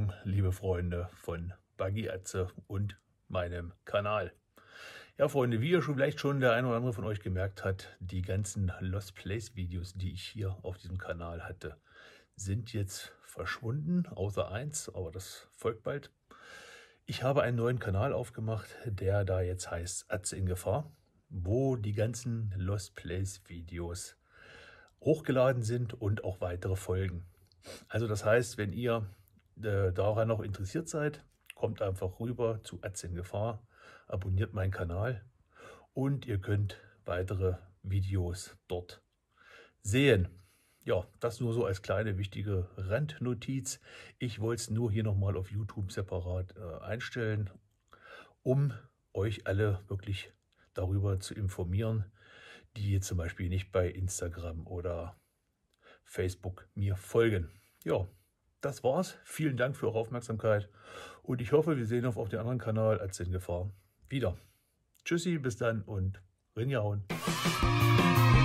Morgen, liebe Freunde von Buggy Atze und meinem Kanal. Ja, Freunde, wie ihr vielleicht schon der eine oder andere von euch gemerkt hat, die ganzen Lost Place Videos, die ich hier auf diesem Kanal hatte, sind jetzt verschwunden, außer eins, aber das folgt bald. Ich habe einen neuen Kanal aufgemacht, der da jetzt heißt Atze in Gefahr, wo die ganzen Lost Place Videos hochgeladen sind und auch weitere Folgen. Also das heißt, wenn ihr daran noch interessiert seid, kommt einfach rüber zu Atze in Gefahr, abonniert meinen Kanal und ihr könnt weitere Videos dort sehen. Ja, das nur so als kleine wichtige Randnotiz. Ich wollte es nur hier nochmal auf YouTube separat einstellen, um euch alle wirklich darüber zu informieren, die jetzt zum Beispiel nicht bei Instagram oder Facebook mir folgen. Ja, das war's. Vielen Dank für eure Aufmerksamkeit und ich hoffe, wir sehen uns auf dem anderen Kanal Atze in Gefahr wieder. Tschüssi, bis dann und reingehauen.